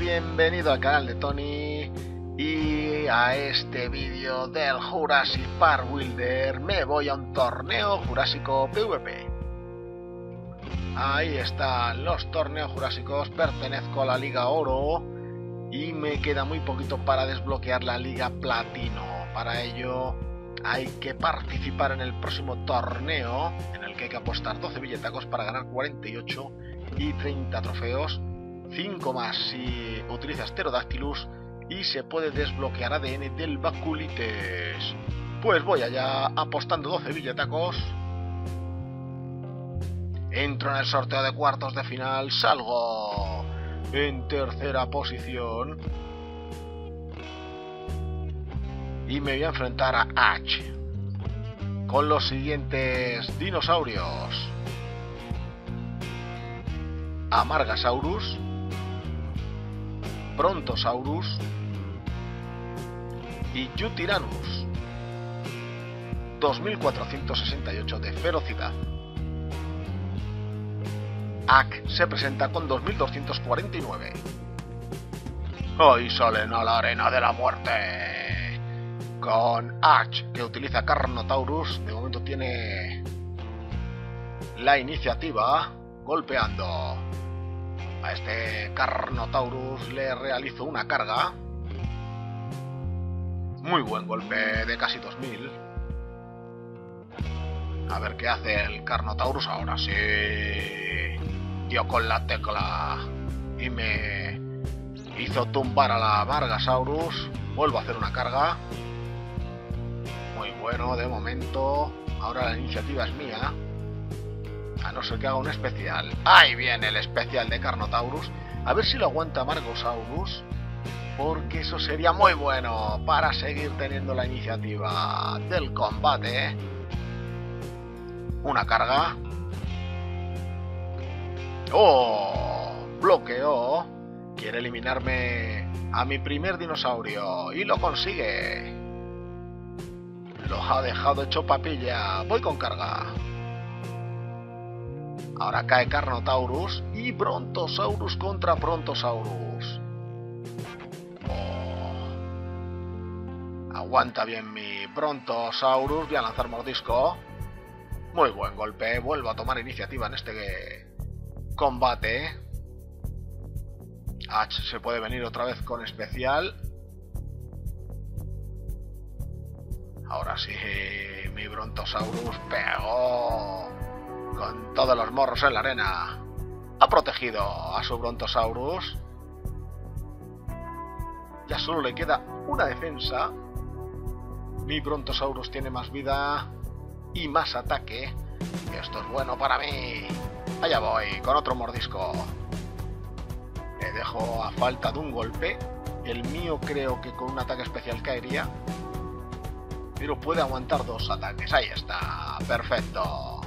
bienvenido al canal de Tony y a este vídeo del Jurassic Park Builder. Me voy a un torneo jurásico PvP. Ahí están los torneos jurásicos, pertenezco a la Liga Oro y me queda muy poquito para desbloquear la Liga Platino. Para ello hay que participar en el próximo torneo, en el que hay que apostar 12 billetacos para ganar 48 y 30 trofeos, 5 más si utilizas Pterodactylus, y se puede desbloquear ADN del Baculites. Pues voy allá apostando 12 billetacos. Entro en el sorteo de cuartos de final, salgo en tercera posición y me voy a enfrentar a H con los siguientes dinosaurios: Amargasaurus, Brontosaurus y Yutyrannus. 2468 de ferocidad. Ak se presenta con 2249. Hoy salen a la arena de la muerte con H, que utiliza Carnotaurus. De momento tiene la iniciativa, golpeando. A este Carnotaurus le realizo una carga. Muy buen golpe de casi 2000. A ver qué hace el Carnotaurus. Ahora sí dio con la tecla y me hizo tumbar a la Amargasaurus. Vuelvo a hacer una carga. Muy bueno de momento. Ahora la iniciativa es mía, a no ser que haga un especial. Ahí viene el especial de Carnotaurus. A ver si lo aguanta Amargasaurus, porque eso sería muy bueno para seguir teniendo la iniciativa del combate. Una carga. ¡Oh! Bloqueó. Quiere eliminarme a mi primer dinosaurio y lo consigue. Lo ha dejado hecho papilla. Voy con carga. Ahora cae Carnotaurus y Brontosaurus contra Brontosaurus. Oh. Aguanta bien mi Brontosaurus. Voy a lanzar mordisco. Muy buen golpe. Vuelvo a tomar iniciativa en este combate. H se puede venir otra vez con especial. Ahora sí, mi Brontosaurus pegó con todos los morros en la arena. Ha protegido a su Brontosaurus. Ya solo le queda una defensa. Mi Brontosaurus tiene más vida y más ataque. Esto es bueno para mí. Allá voy, con otro mordisco. Le dejo a falta de un golpe. El mío creo que con un ataque especial caería, pero puede aguantar dos ataques. Ahí está, perfecto.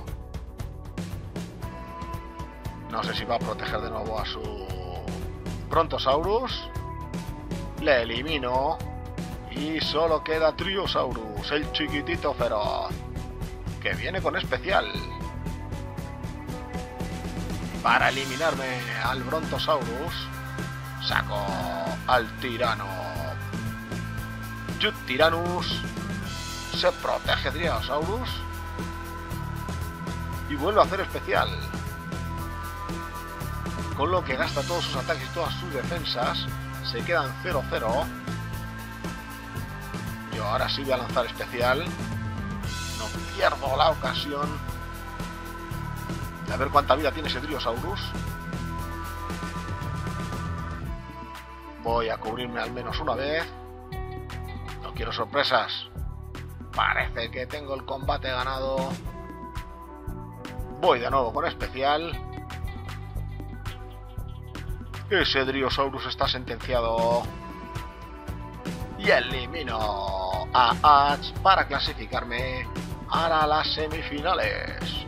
No sé si va a proteger de nuevo a su Brontosaurus. Le elimino y solo queda Triosaurus, el chiquitito feroz, que viene con especial para eliminarme al Brontosaurus. Saco al tirano. Yutyrannus. Se protege Triosaurus y vuelve a hacer especial, con lo que gasta todos sus ataques y todas sus defensas. Se quedan 0-0. Yo ahora sí voy a lanzar especial. No pierdo la ocasión. A ver cuánta vida tiene ese Triosaurus. Voy a cubrirme al menos una vez. No quiero sorpresas. Parece que tengo el combate ganado. Voy de nuevo con especial. Ese Triosaurus está sentenciado. Y elimino a H para clasificarme a las semifinales.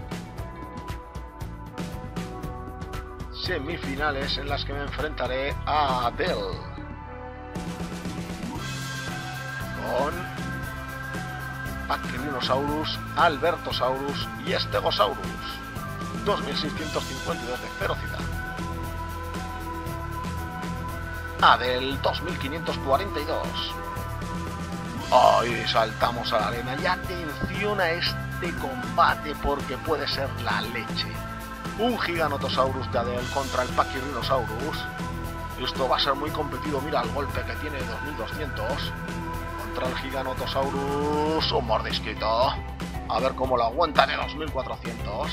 Semifinales en las que me enfrentaré a Adele con Pachyrynosaurus, Albertosaurus y Stegosaurus. 2652 de ferocidad. Adel 2542. Ahí saltamos a la arena y atención a este combate porque puede ser la leche. Un Giganotosaurus de Adel contra el Pachyrhinosaurus. Esto va a ser muy competido. Mira el golpe que tiene 2200 contra el Giganotosaurus. Un mordisquito. A ver cómo lo aguanta de 2400.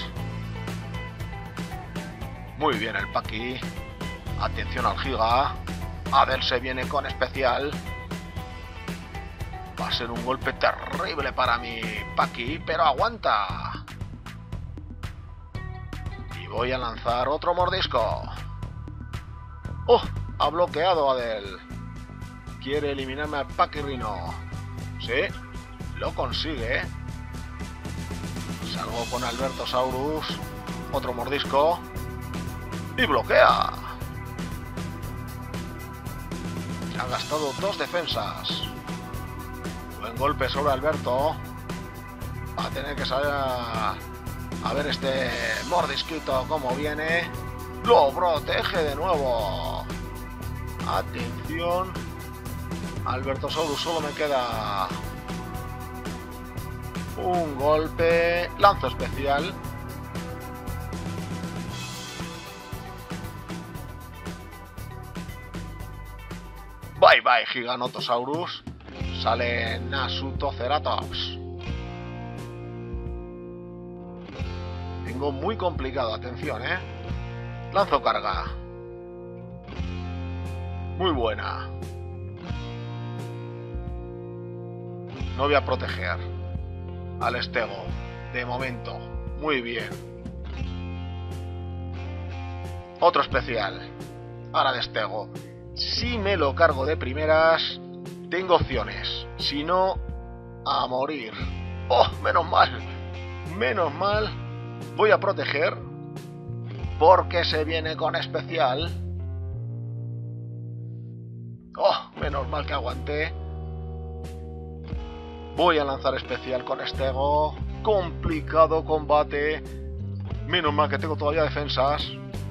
Muy bien el Paqui. Atención al Giga. Adel se viene con especial. Va a ser un golpe terrible para mi Paqui, pero aguanta. Y voy a lanzar otro mordisco. ¡Oh! Ha bloqueado Adel. Quiere eliminarme al Pachyrhino. Sí, lo consigue. Salgo con Albertosaurus. Otro mordisco. Y bloquea. Ha gastado 2 defensas. Buen golpe sobre Alberto. Va a tener que salir a ver este mordisquito cómo viene. Lo protege de nuevo. Atención. Albertosaurus, solo me queda un golpe. Lanzo especial. Bye bye Giganotosaurus. Sale Nasutoceratops. Tengo muy complicado, atención, Lanzo carga. Muy buena. No voy a proteger al Stego. De momento. Muy bien. Otro especial. Ahora de Stego. Si me lo cargo de primeras, tengo opciones. Si no, a morir. ¡Oh! Menos mal. Menos mal. Voy a proteger. Porque se viene con especial. ¡Oh! Menos mal que aguanté. Voy a lanzar especial con Stego. Complicado combate. Menos mal que tengo todavía defensas.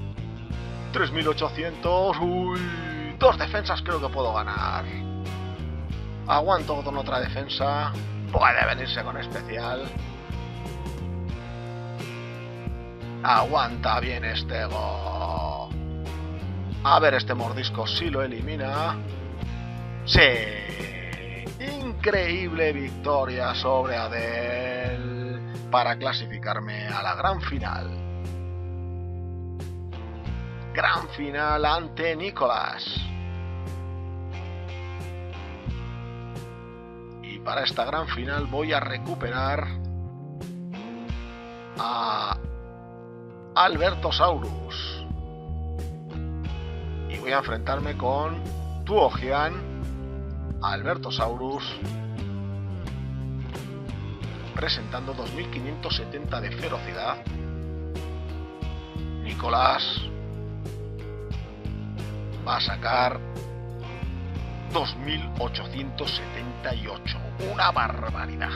3800. ¡Uy! 2 defensas creo que puedo ganar. Aguanto con otra defensa. Puede venirse con especial. Aguanta bien Stego. A ver este mordisco si lo elimina. Sí. Increíble victoria sobre Adel para clasificarme a la gran final. Gran final ante Nicolás. Y para esta gran final voy a recuperar a Albertosaurus. Y voy a enfrentarme con Tuojian, Albertosaurus, presentando 2570 de ferocidad. Nicolás va a sacar 2878. Una barbaridad.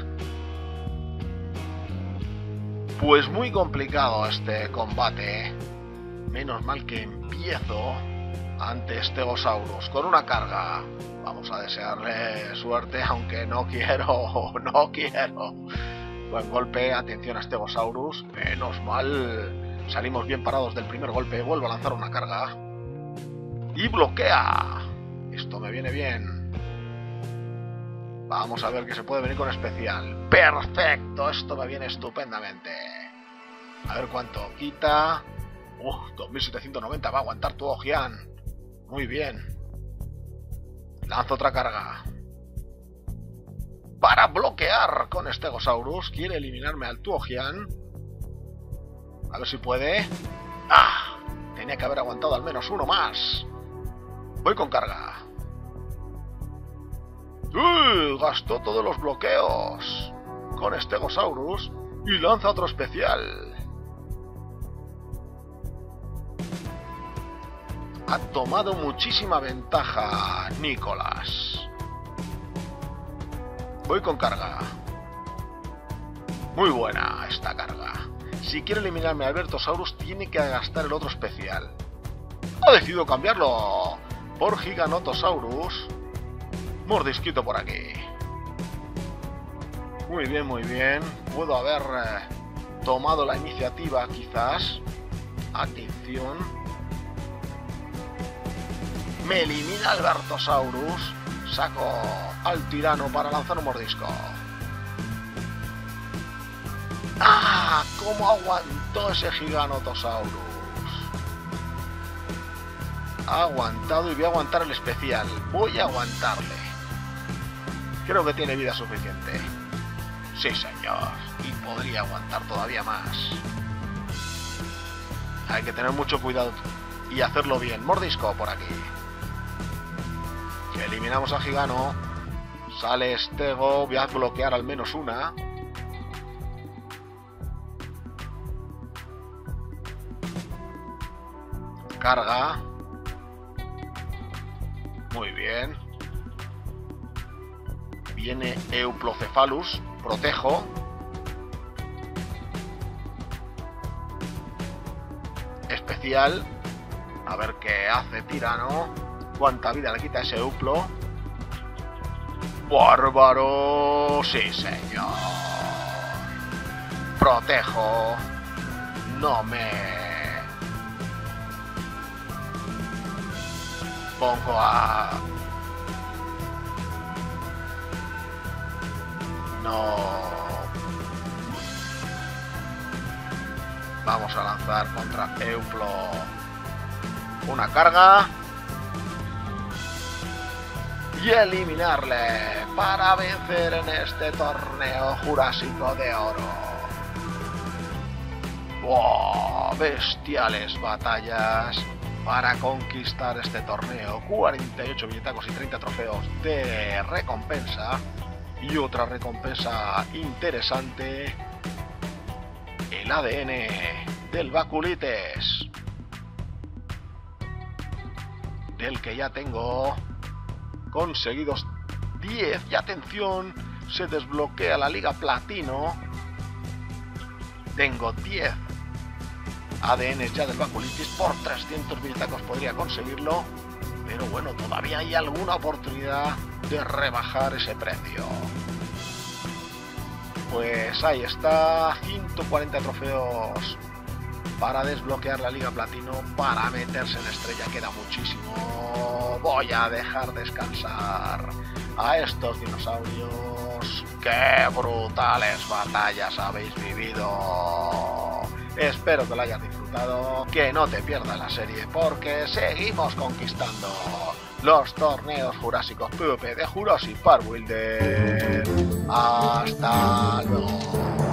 Pues muy complicado este combate. Menos mal que empiezo ante Stegosaurus con una carga. Vamos a desearle suerte, aunque no quiero. No quiero. Buen golpe, atención a Stegosaurus. Menos mal. Salimos bien parados del primer golpe. Vuelvo a lanzar una carga. Y bloquea. Esto me viene bien. Vamos a ver que se puede venir con especial. Perfecto, esto me viene estupendamente. A ver cuánto quita. 2790 va a aguantar Tuojian. Muy bien. Lanzo otra carga. Para bloquear con Stegosaurus. Quiere eliminarme al Tuojian. A ver si puede. ¡Ah! Tenía que haber aguantado al menos uno más. Voy con carga. Gastó todos los bloqueos con Stegosaurus y lanza otro especial. Ha tomado muchísima ventaja Nicolás. Voy con carga. Muy buena esta carga. Si quiere eliminarme a Albertosaurus tiene que gastar el otro especial. Ha decidido cambiarlo por Giganotosaurus. Mordisquito por aquí. Muy bien, muy bien. Puedo haber tomado la iniciativa quizás. Atención. Me elimina Albertosaurus. Saco al tirano para lanzar un mordisco. ¡Ah! ¿Cómo aguantó ese Giganotosaurus? Ha aguantado y voy a aguantar el especial. Voy a aguantarle. Creo que tiene vida suficiente. Sí, señor. Y podría aguantar todavía más. Hay que tener mucho cuidado y hacerlo bien. Mordisco por aquí. Si eliminamos a Gigano, sale Stego. Voy a bloquear al menos una. Carga. Muy bien. Viene Euplocephalus. Protejo. Especial. A ver qué hace Tirano. Cuánta vida le quita ese Euplo. ¡Bárbaro! Sí, señor. Protejo. No me pongo a... No. Vamos a lanzar contra Euplo una carga. Y eliminarle para vencer en este torneo Jurásico de Oro. ¡Wow! Bestiales batallas para conquistar este torneo. 48 billetacos y 30 trofeos de recompensa. Y otra recompensa interesante, el ADN del Baculites, del que ya tengo conseguidos 10. Y atención, se desbloquea la Liga Platino. Tengo 10 ADN ya del Baculitis. Por 300 billetacos podría conseguirlo, pero bueno, todavía hay alguna oportunidad de rebajar ese precio. Pues ahí está, 140 trofeos para desbloquear la Liga Platino, para meterse en estrella. Queda muchísimo. Voy a dejar descansar a estos dinosaurios. ¡Qué brutales batallas habéis vivido! Espero que lo hayas disfrutado, que no te pierdas la serie, porque seguimos conquistando los torneos jurásicos PvP de Jurassic Park Wilder. Hasta luego.